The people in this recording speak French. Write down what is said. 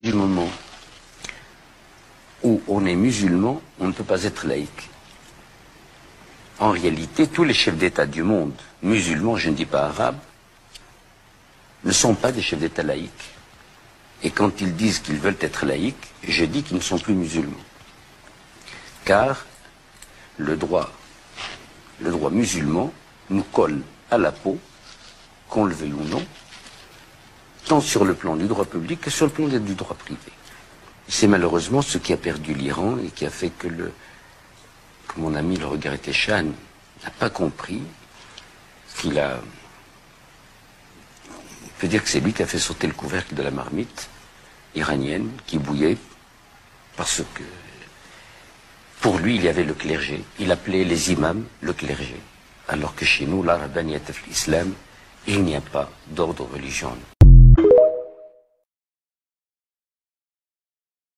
Du moment où on est musulman, on ne peut pas être laïque. En réalité, tous les chefs d'État du monde, musulmans, je ne dis pas arabes, ne sont pas des chefs d'État laïques. Et quand ils disent qu'ils veulent être laïques, je dis qu'ils ne sont plus musulmans. Car le droit musulman nous colle à la peau, qu'on le veuille ou non, tant sur le plan du droit public que sur le plan du droit privé. C'est malheureusement ce qui a perdu l'Iran et qui a fait que mon ami le regretté Shah n'a pas compris qu'il a... On peut dire que c'est lui qui a fait sauter le couvercle de la marmite iranienne qui bouillait parce que pour lui il y avait le clergé. Il appelait les imams le clergé. Alors que chez nous, l'arabaniyat fil islam, il n'y a pas d'ordre religieux.